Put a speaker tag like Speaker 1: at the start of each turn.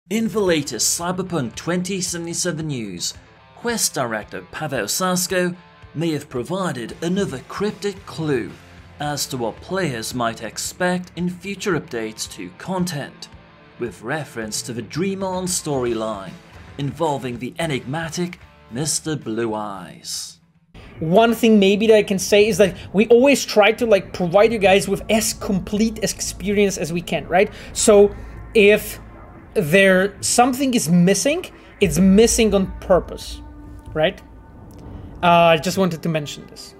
Speaker 1: In the latest Cyberpunk 2077 news, Quest director Pavel Sasko may have provided another cryptic clue as to what players might expect in future updates to content, with reference to the Dream On storyline involving the enigmatic Mr. Blue Eyes.
Speaker 2: One thing maybe that I can say is that we always try to provide you guys with as complete experience as we can, right? So if something is missing, it's missing on purpose, right? I just wanted to mention this.